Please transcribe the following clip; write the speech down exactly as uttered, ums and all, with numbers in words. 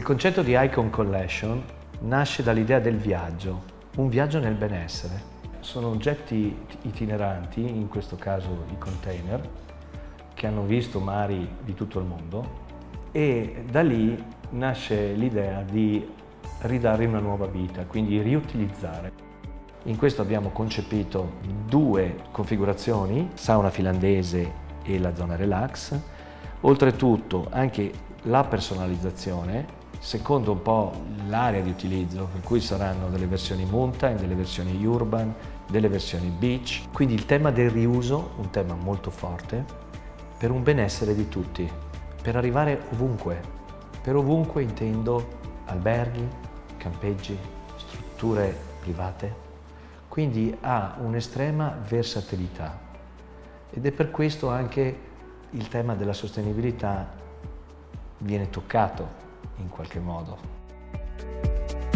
concetto di Icon Collection nasce dall'idea del viaggio, un viaggio nel benessere. Sono oggetti itineranti, in questo caso i container, che hanno visto mari di tutto il mondo, e da lì nasce l'idea di ridare una nuova vita, quindi riutilizzare. In questo abbiamo concepito due configurazioni, sauna finlandese e la zona relax. Oltretutto anche la personalizzazione, secondo un po' l'area di utilizzo, per cui saranno delle versioni mountain, delle versioni urban, delle versioni beach. Quindi il tema del riuso, un tema molto forte, per un benessere di tutti, per arrivare ovunque. Per ovunque intendo alberghi, campeggi, strutture private. Quindi ha un'estrema versatilità ed è per questo anche il tema della sostenibilità viene toccato in qualche modo.